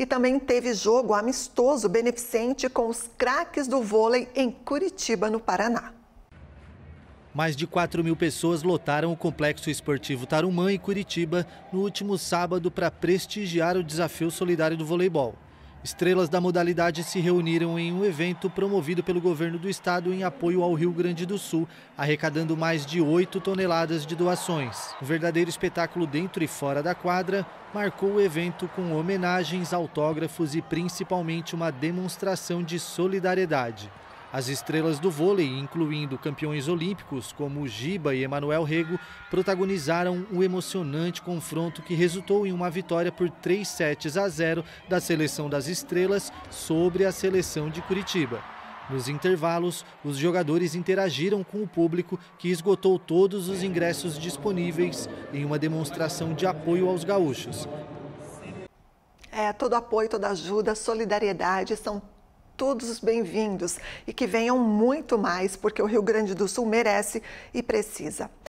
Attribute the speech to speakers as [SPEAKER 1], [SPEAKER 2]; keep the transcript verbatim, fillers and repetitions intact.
[SPEAKER 1] E também teve jogo amistoso beneficente com os craques do vôlei em Curitiba, no Paraná.
[SPEAKER 2] Mais de quatro mil pessoas lotaram o Complexo Esportivo Tarumã, em Curitiba, no último sábado para prestigiar o Desafio Solidário do Voleibol. Estrelas da modalidade se reuniram em um evento promovido pelo governo do estado em apoio ao Rio Grande do Sul, arrecadando mais de oito toneladas de doações. Um verdadeiro espetáculo dentro e fora da quadra marcou o evento com homenagens, autógrafos e principalmente uma demonstração de solidariedade. As estrelas do vôlei, incluindo campeões olímpicos como Giba e Emanuel Rego, protagonizaram um emocionante confronto que resultou em uma vitória por três sets a zero da seleção das estrelas sobre a seleção de Curitiba. Nos intervalos, os jogadores interagiram com o público, que esgotou todos os ingressos disponíveis em uma demonstração de apoio aos gaúchos.
[SPEAKER 1] É, todo apoio, toda ajuda, solidariedade são todos bem-vindos e que venham muito mais, porque o Rio Grande do Sul merece e precisa.